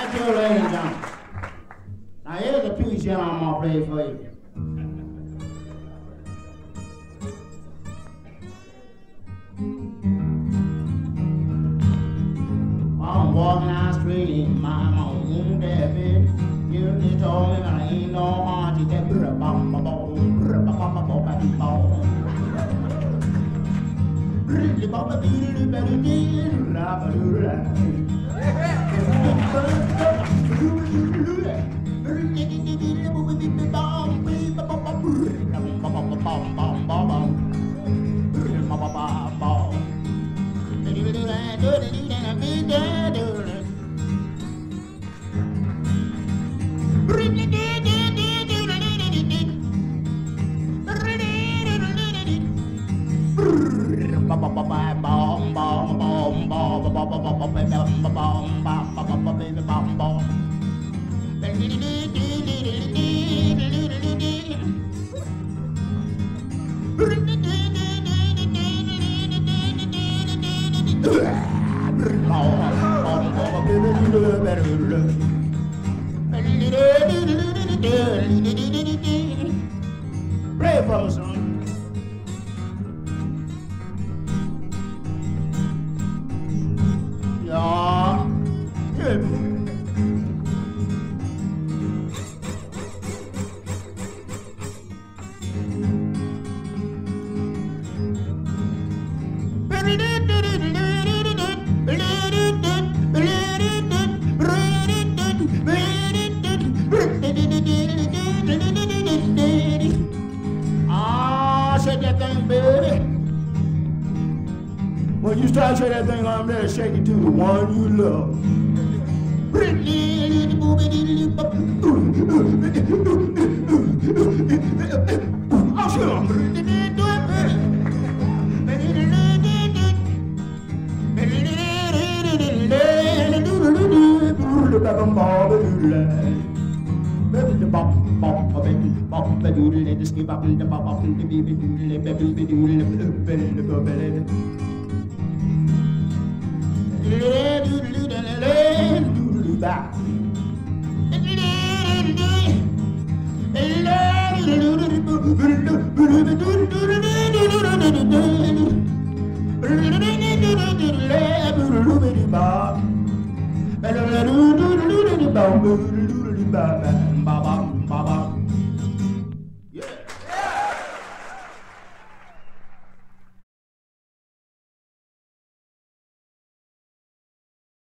Thank you, ladies and gentlemen. Now here's a piece here I'm gonna play for you. I'm walking down the street, my own baby. You just told me that I ain't no heart. You said, bum bum bum, bum bum bum bum bum. Play for us, son. Yeah. Shake that thing, baby. When you start shaking that thing on there, shake it to the one you love. I'm sure.